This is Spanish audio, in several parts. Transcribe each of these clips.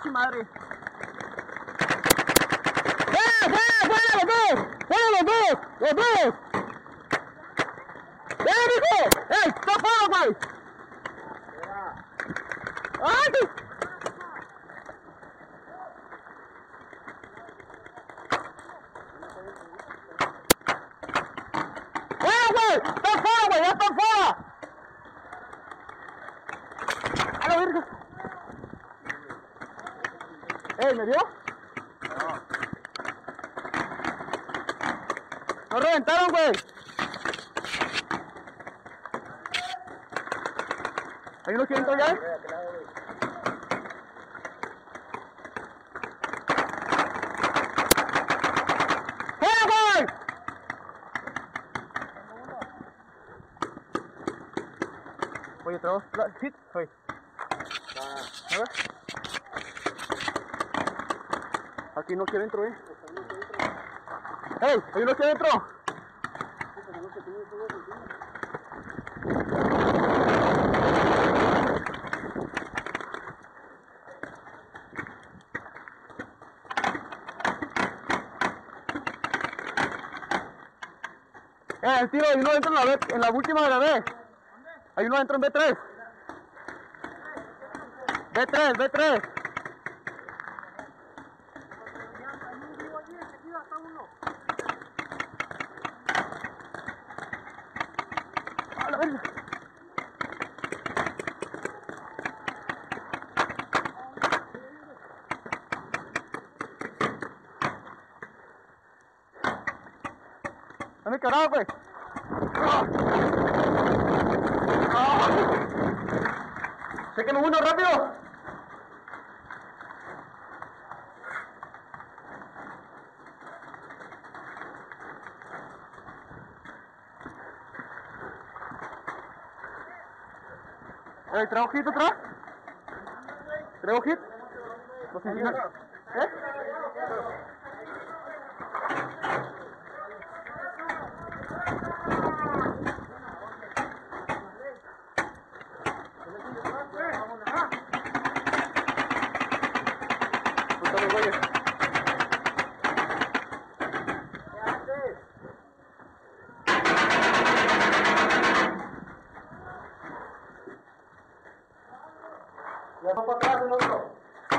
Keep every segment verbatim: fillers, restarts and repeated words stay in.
pinche madre. ¡Fuera, fuera, fuera los dos! ¡Fuera los dos! ¡Los dos! ¡Eh, mijo! ¡Eh, está fuera, güey! ¡Ay! ¡Fuera, güey! ¡Está fuera, güey! ¡Ya está fuera! ¡A la verga! ¡Eh, me dio! No. ¡No reventaron, güey! ¿Hay uno que entró ya? ¡Fuera, güey! Oye, traigo hit, oye. A ver. Aquí no quiere dentro, eh. ¡Ey! ¡Hay uno aquí adentro! Eh, el tiro, hay uno dentro en la, B, en la última de la B. Hay uno dentro en B tres. B tres, B tres. A la verga. Dame carajo, güey. Chequen uno rápido. Eh, ¿traigo hit atrás? ¿Traigo hit? ¿Los insignias? ¿Eh? Puta, güey. Ya va para atrás el otro.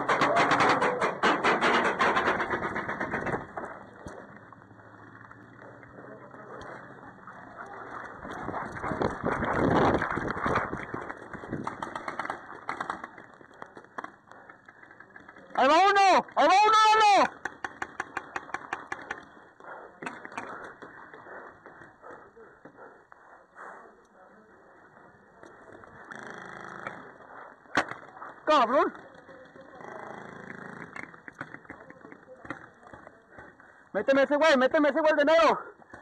¡Ahí va uno! ¡Ahí va uno, uno! ¡Cabrón! Méteme ese güey, méteme ese güey de negro.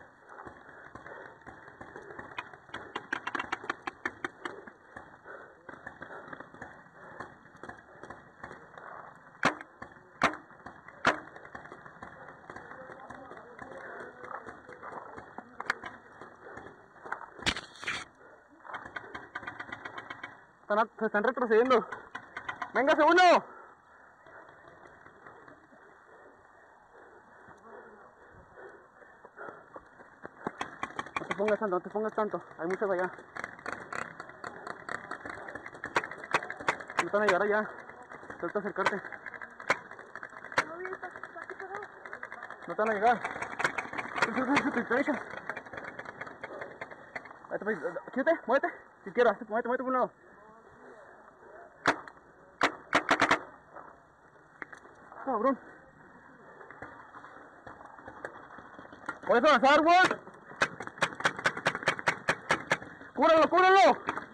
Están, se están retrocediendo. ¡Véngase uno! No te pongas tanto, no te pongas tanto. Hay muchos allá. No te van a llegar allá. Trata de acercarte. No te van a llegar. Quítate, muévete. Si quieras, muévete, muévete por un lado. Cabrón. ¿Puedes avanzar, güey? ¡Cúbralo, cúbralo!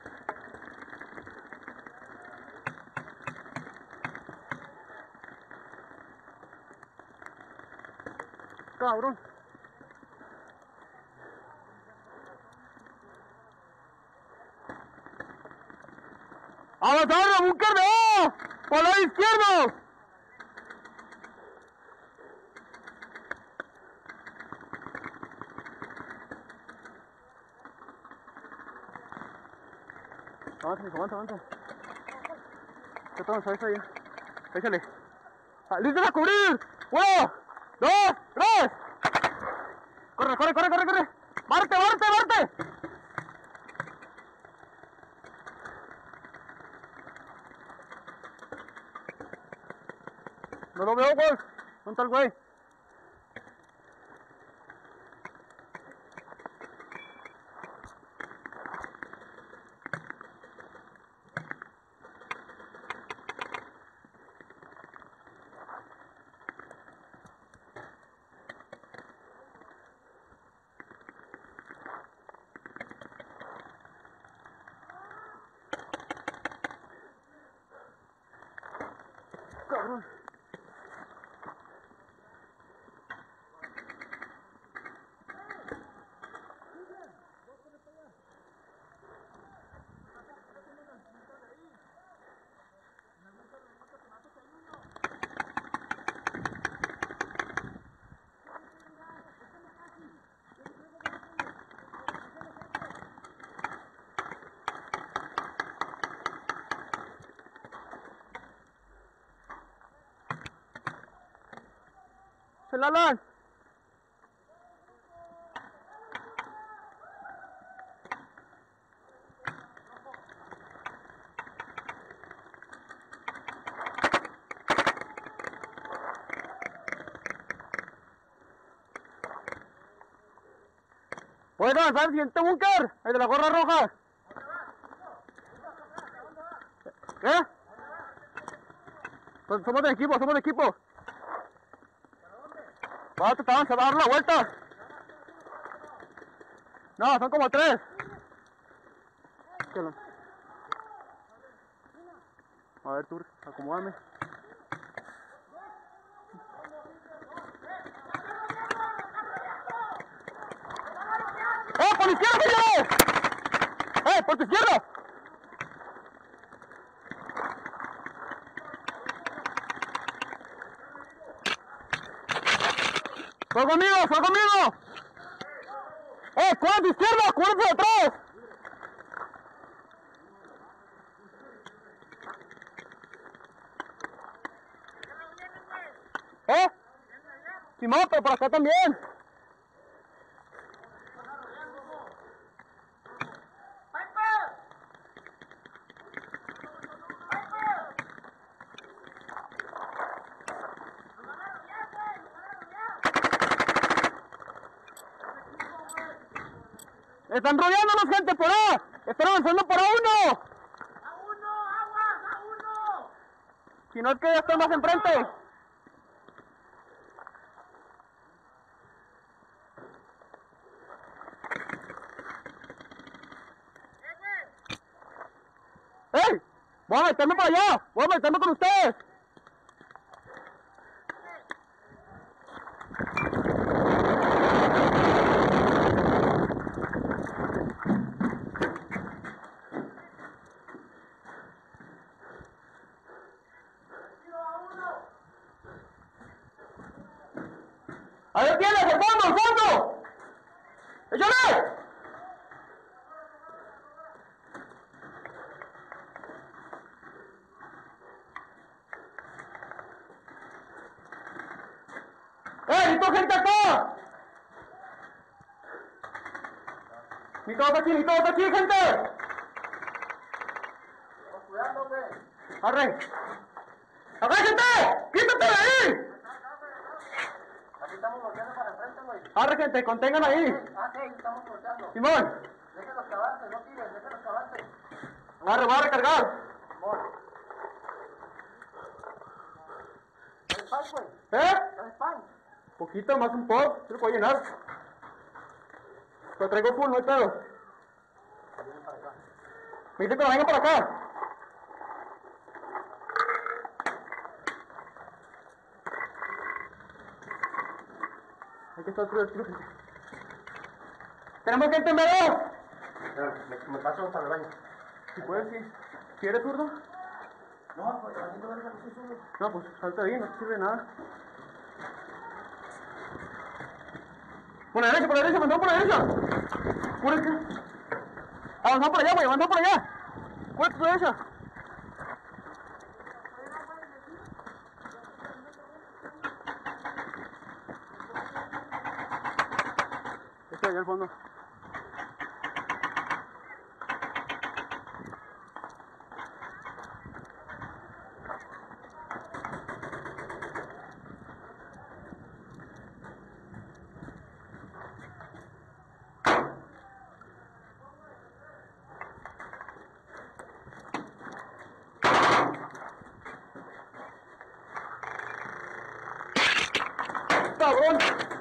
Cabrón. ¡Avanzar, búnker de A! ¡Por el lado izquierdo! Avanza, avanza, avanza. ¿Qué tal? ¿Sabes ahí? Échale. ¡Listos a cubrir! ¡Uno, dos, tres! ¡Corre, corre, corre, corre, corre! ¡Marte, Marte, Marte! No lo veo, güey. ¿Dónde está el güey? Cabrón. ¡Se la lan! Pueden avanzar al siguiente búnker, el de la gorra roja. ¿Qué? Pues somos de equipo, somos de equipo. ¿Cuánto estaban? ¿Se va a dar la vuelta? No, son como tres. A ver, tú, acomódame. ¡Eh, por la izquierda, señores! ¡Eh, por tu izquierda! ¡Fue conmigo, fue conmigo! ¡Eh, cuál a tu izquierda, cuál de atrás! ¿Eh? Simón, pero por acá también. Están rodeándonos, gente, por A. Están avanzando por A uno. A uno, aguas, a uno. Si no es que ya están más enfrente. ¡Ey! Voy a meterme para allá. Voy a meterme con ustedes. ¡Ahí lo tienes! ¡El fondo! ¡El fondo! ¡Échale! ¡Eh! ¡Necesito gente acá! ¡Necesito otro aquí! ¡Necesito otro aquí, gente! Cuidado, hombre. ¡Arre! ¡Acá, gente! ¡Quítate de ahí! Aquí estamos volteando para enfrente, güey. ¡Arre, gente! ¡Contengan ahí! Ah, sí, estamos volteando. ¡Simón! Déjenlos que avancen, no tiren, déjenlos que avancen. ¡Arre, voy a recargar! Simón. ¿Traes pan, güey? ¿Eh? ¿Traes pan? Poquito, más un poco. ¿Se lo puedo llenar? Lo traigo full, no hay pedo. Me dice que lo venga para acá. Aquí está el tiro, el tiro. ¡Tenemos gente en B dos! Me, me paso para el baño. Si puedes, sí. ¿Quieres, zurdo? No, pues, haciendo verga, no se sube. No, pues salta bien, no te sirve de nada. Por la derecha, por la derecha, mandó por la derecha. Cúrete. Avanzó por allá, güey, avanzó por allá. Cúrete por la derecha. Sí, allá al fondo. ¡Cabrón!